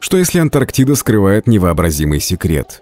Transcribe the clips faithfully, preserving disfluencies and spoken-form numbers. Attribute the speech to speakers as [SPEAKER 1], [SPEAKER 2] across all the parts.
[SPEAKER 1] Что если Антарктида скрывает невообразимый секрет?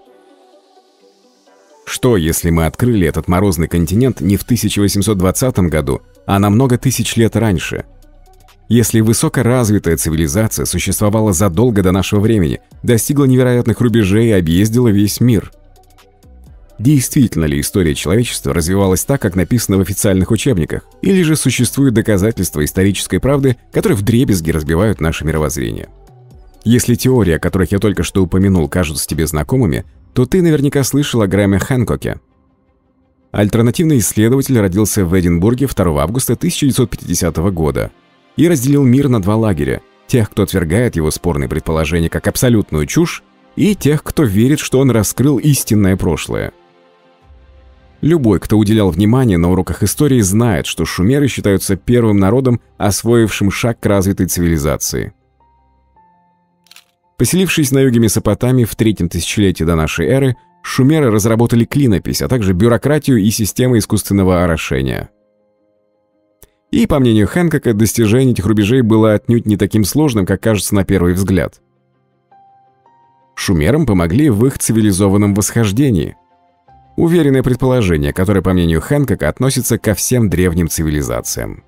[SPEAKER 1] Что если мы открыли этот морозный континент не в тысяча восемьсот двадцатом году, а на много тысяч лет раньше? Если высокоразвитая цивилизация существовала задолго до нашего времени, достигла невероятных рубежей и объездила весь мир? Действительно ли история человечества развивалась так, как написано в официальных учебниках? Или же существуют доказательства исторической правды, которые вдребезги разбивают наше мировоззрение? Если теории, о которых я только что упомянул, кажутся тебе знакомыми, то ты наверняка слышал о Грэме Хэнкоке. Альтернативный исследователь родился в Эдинбурге второго августа тысяча девятьсот пятидесятого года и разделил мир на два лагеря: тех, кто отвергает его спорные предположения как абсолютную чушь, и тех, кто верит, что он раскрыл истинное прошлое. Любой, кто уделял внимание на уроках истории, знает, что шумеры считаются первым народом, освоившим шаг к развитой цивилизации. Поселившись на юге Месопотамии в третьем тысячелетии до нашей эры, шумеры разработали клинопись, а также бюрократию и системы искусственного орошения. И, по мнению Хэнкока, достижение этих рубежей было отнюдь не таким сложным, как кажется на первый взгляд. Шумерам помогли в их цивилизованном восхождении. Уверенное предположение, которое, по мнению Хэнкока, относится ко всем древним цивилизациям.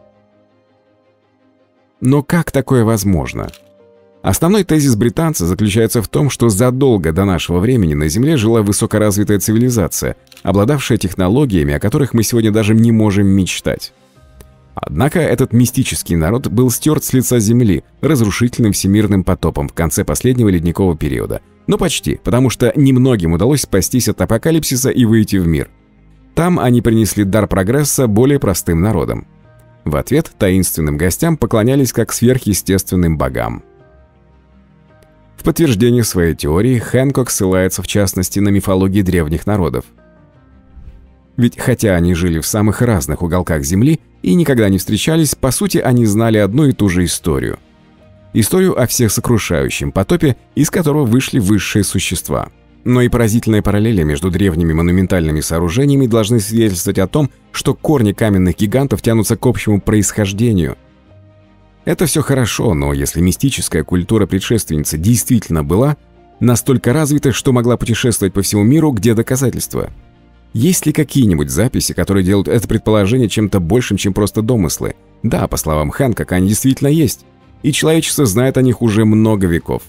[SPEAKER 1] Но как такое возможно? Основной тезис британца заключается в том, что задолго до нашего времени на Земле жила высокоразвитая цивилизация, обладавшая технологиями, о которых мы сегодня даже не можем мечтать. Однако этот мистический народ был стерт с лица Земли разрушительным всемирным потопом в конце последнего ледникового периода. Но почти, потому что немногим удалось спастись от апокалипсиса и выйти в мир. Там они принесли дар прогресса более простым народам. В ответ таинственным гостям поклонялись как сверхъестественным богам. В подтверждение своей теории Хэнкок ссылается в частности на мифологии древних народов. Ведь хотя они жили в самых разных уголках Земли и никогда не встречались, по сути они знали одну и ту же историю. Историю о всесокрушающем потопе, из которого вышли высшие существа. Но и поразительные параллели между древними монументальными сооружениями должны свидетельствовать о том, что корни каменных гигантов тянутся к общему происхождению. Это все хорошо, но если мистическая культура предшественницы действительно была настолько развита, что могла путешествовать по всему миру, где доказательства? Есть ли какие-нибудь записи, которые делают это предположение чем-то большим, чем просто домыслы? Да, по словам Хэнкока, они действительно есть. И человечество знает о них уже много веков.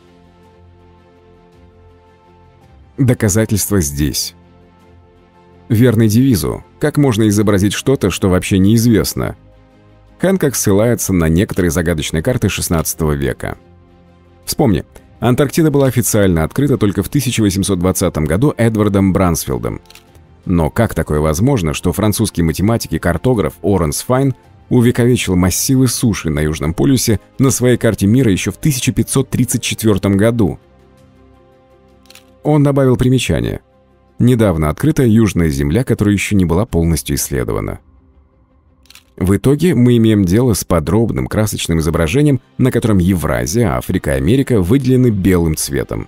[SPEAKER 1] Доказательства здесь. Верный девизу: как можно изобразить что-то, что вообще неизвестно? Хэнкок ссылается на некоторые загадочные карты шестнадцатого века. Вспомни, Антарктида была официально открыта только в тысяча восемьсот двадцатом году Эдвардом Брансфилдом. Но как такое возможно, что французский математик и картограф Лоренс Файн увековечил массивы суши на Южном полюсе на своей карте мира еще в тысяча пятьсот тридцать четвёртом году? Он добавил примечание: недавно открытая Южная Земля, которая еще не была полностью исследована. В итоге мы имеем дело с подробным красочным изображением, на котором Евразия, Африка и Америка выделены белым цветом.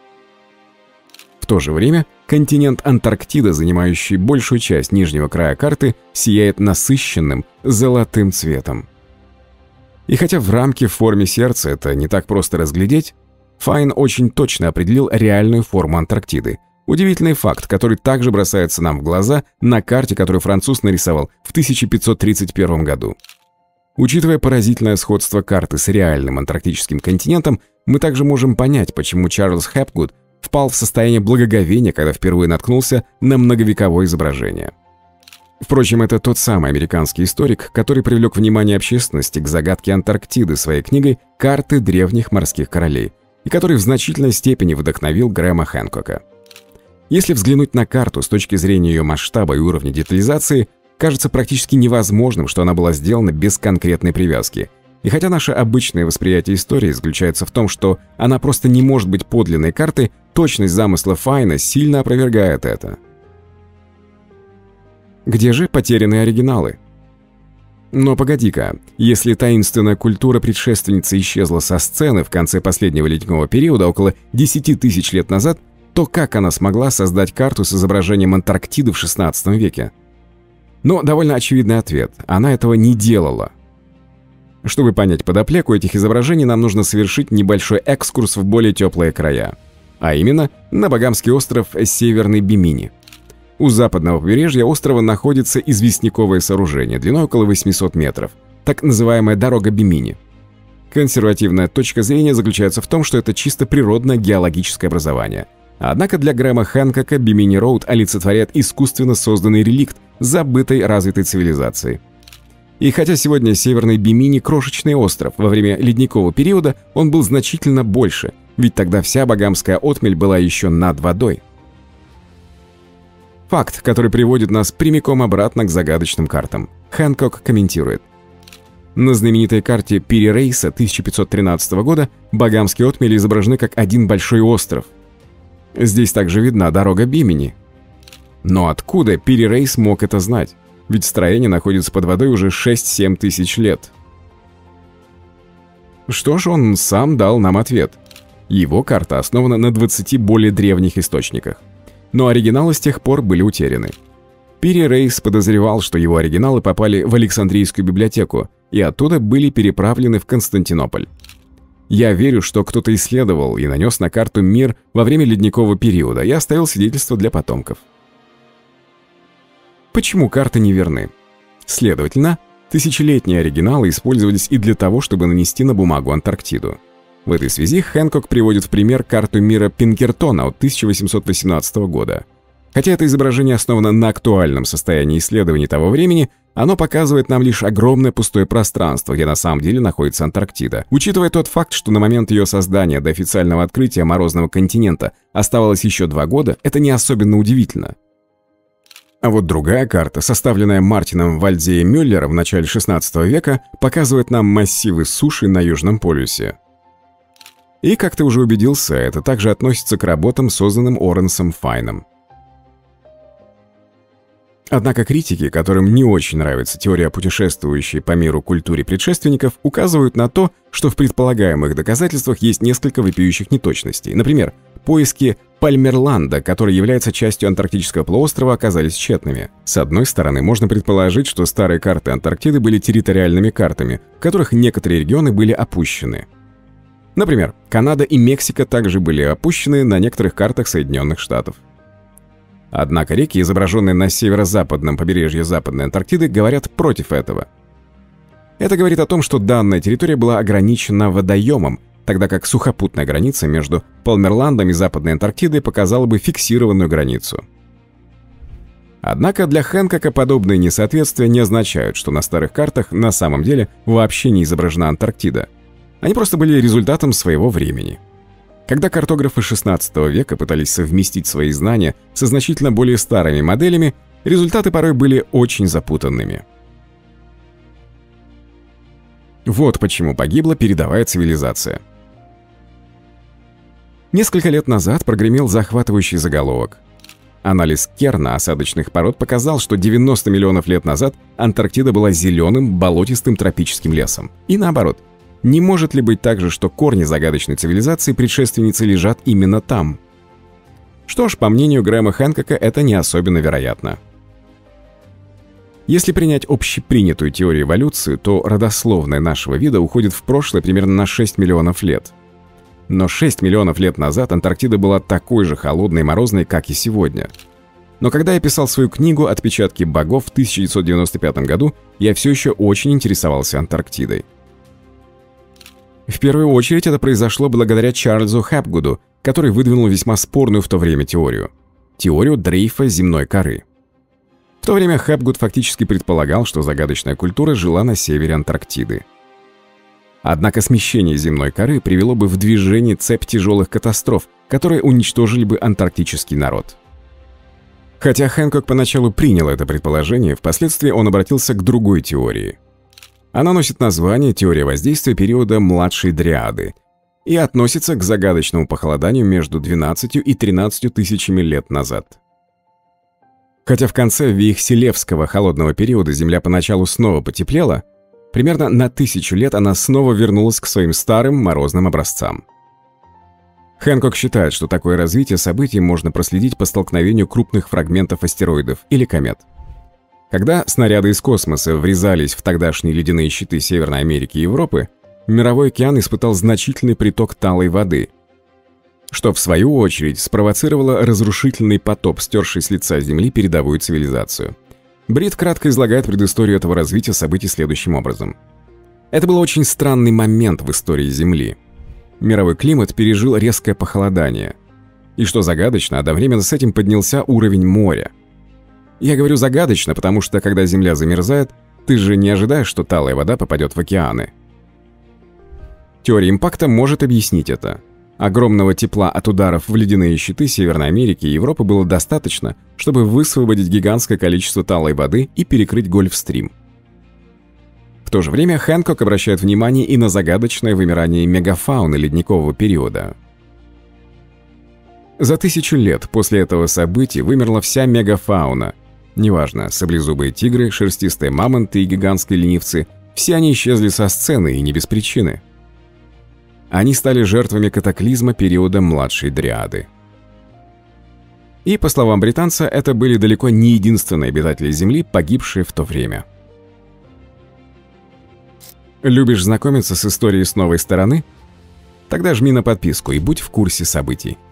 [SPEAKER 1] В то же время континент Антарктида, занимающий большую часть нижнего края карты, сияет насыщенным золотым цветом. И хотя в рамке в форме сердца это не так просто разглядеть, Файн очень точно определил реальную форму Антарктиды. Удивительный факт, который также бросается нам в глаза на карте, которую француз нарисовал в тысяча пятьсот тридцать первом году. Учитывая поразительное сходство карты с реальным антарктическим континентом, мы также можем понять, почему Чарльз Хэпгуд впал в состояние благоговения, когда впервые наткнулся на многовековое изображение. Впрочем, это тот самый американский историк, который привлек внимание общественности к загадке Антарктиды своей книгой «Карты древних морских королей», и который в значительной степени вдохновил Грэма Хэнкока. Если взглянуть на карту с точки зрения ее масштаба и уровня детализации, кажется практически невозможным, что она была сделана без конкретной привязки. И хотя наше обычное восприятие истории заключается в том, что она просто не может быть подлинной картой, точность замысла Файна сильно опровергает это. Где же потерянные оригиналы? Но погоди-ка, если таинственная культура предшественницы исчезла со сцены в конце последнего ледникового периода около десяти тысяч лет назад, то как она смогла создать карту с изображением Антарктиды в шестнадцатом веке? Но довольно очевидный ответ – она этого не делала. Чтобы понять подоплеку этих изображений, нам нужно совершить небольшой экскурс в более теплые края, а именно на Багамский остров Северный Бимини. У западного побережья острова находится известняковое сооружение длиной около восьмисот метров, так называемая дорога Бимини. Консервативная точка зрения заключается в том, что это чисто природное геологическое образование. Однако для Грэма Хэнкока Бимини-Роуд олицетворяет искусственно созданный реликт забытой развитой цивилизации. И хотя сегодня Северный Бимини – крошечный остров, во время ледникового периода он был значительно больше, ведь тогда вся Багамская отмель была еще над водой. Факт, который приводит нас прямиком обратно к загадочным картам. Хэнкок комментирует. На знаменитой карте Пири Рейса тысяча пятьсот тринадцатого года Багамские отмели изображены как один большой остров. Здесь также видна дорога Бимини. Но откуда Пири Рейс мог это знать? Ведь строение находится под водой уже шесть-семь тысяч лет. Что ж, он сам дал нам ответ. Его карта основана на двадцати более древних источниках. Но оригиналы с тех пор были утеряны. Пири Рейс подозревал, что его оригиналы попали в Александрийскую библиотеку и оттуда были переправлены в Константинополь. Я верю, что кто-то исследовал и нанес на карту мир во время ледникового периода и оставил свидетельство для потомков. Почему карты не верны? Следовательно, тысячелетние оригиналы использовались и для того, чтобы нанести на бумагу Антарктиду. В этой связи Хэнкок приводит в пример карту мира Пинкертона от тысяча восемьсот восемнадцатого года. Хотя это изображение основано на актуальном состоянии исследований того времени, оно показывает нам лишь огромное пустое пространство, где на самом деле находится Антарктида. Учитывая тот факт, что на момент ее создания до официального открытия морозного континента оставалось еще два года, это не особенно удивительно. А вот другая карта, составленная Мартином Вальдеем Мюллером в начале шестнадцатого века, показывает нам массивы суши на Южном полюсе. И, как ты уже убедился, это также относится к работам, созданным Оренсом Файном. Однако критики, которым не очень нравится теория путешествующей по миру культуре предшественников, указывают на то, что в предполагаемых доказательствах есть несколько вопиющих неточностей. Например, поиски Пальмерланда, который является частью антарктического полуострова, оказались тщетными. С одной стороны, можно предположить, что старые карты Антарктиды были территориальными картами, в которых некоторые регионы были опущены. Например, Канада и Мексика также были опущены на некоторых картах Соединенных Штатов. Однако реки, изображенные на северо-западном побережье Западной Антарктиды, говорят против этого. Это говорит о том, что данная территория была ограничена водоемом, тогда как сухопутная граница между Палмерландом и Западной Антарктидой показала бы фиксированную границу. Однако для Хэнкока подобные несоответствия не означают, что на старых картах на самом деле вообще не изображена Антарктида. Они просто были результатом своего времени. Когда картографы шестнадцатого века пытались совместить свои знания со значительно более старыми моделями, результаты порой были очень запутанными. Вот почему погибла передовая цивилизация. Несколько лет назад прогремел захватывающий заголовок. Анализ Керна осадочных пород показал, что девяносто миллионов лет назад Антарктида была зеленым, болотистым тропическим лесом. И наоборот. Не может ли быть так же, что корни загадочной цивилизации предшественницы лежат именно там? Что ж, по мнению Грэма Хэнкока, это не особенно вероятно. Если принять общепринятую теорию эволюции, то родословная нашего вида уходит в прошлое примерно на шесть миллионов лет. Но шесть миллионов лет назад Антарктида была такой же холодной и морозной, как и сегодня. Но когда я писал свою книгу «Отпечатки богов» в тысяча девятьсот девяносто пятом году, я все еще очень интересовался Антарктидой. В первую очередь это произошло благодаря Чарльзу Хэпгуду, который выдвинул весьма спорную в то время теорию. Теорию дрейфа земной коры. В то время Хэпгуд фактически предполагал, что загадочная культура жила на севере Антарктиды. Однако смещение земной коры привело бы в движение цепь тяжелых катастроф, которые уничтожили бы антарктический народ. Хотя Хэнкок поначалу принял это предположение, впоследствии он обратился к другой теории. Она носит название «Теория воздействия периода младшей дриады» и относится к загадочному похолоданию между двенадцатью и тринадцатью тысячами лет назад. Хотя в конце Вейхселевского холодного периода Земля поначалу снова потеплела, примерно на тысячу лет она снова вернулась к своим старым морозным образцам. Хэнкок считает, что такое развитие событий можно проследить по столкновению крупных фрагментов астероидов или комет. Когда снаряды из космоса врезались в тогдашние ледяные щиты Северной Америки и Европы, Мировой океан испытал значительный приток талой воды, что в свою очередь спровоцировало разрушительный потоп, стерший с лица Земли передовую цивилизацию. Брит кратко излагает предысторию этого развития событий следующим образом. Это был очень странный момент в истории Земли. Мировой климат пережил резкое похолодание. И что загадочно, одновременно с этим поднялся уровень моря. Я говорю загадочно, потому что, когда Земля замерзает, ты же не ожидаешь, что талая вода попадет в океаны. Теория импакта может объяснить это. Огромного тепла от ударов в ледяные щиты Северной Америки и Европы было достаточно, чтобы высвободить гигантское количество талой воды и перекрыть Гольфстрим. В то же время Хэнкок обращает внимание и на загадочное вымирание мегафауны ледникового периода. За тысячу лет после этого события вымерла вся мегафауна. Неважно, саблезубые тигры, шерстистые мамонты и гигантские ленивцы, все они исчезли со сцены и не без причины. Они стали жертвами катаклизма периода младшей дриады. И, по словам британца, это были далеко не единственные обитатели Земли, погибшие в то время. Любишь знакомиться с историей с новой стороны? Тогда жми на подписку и будь в курсе событий.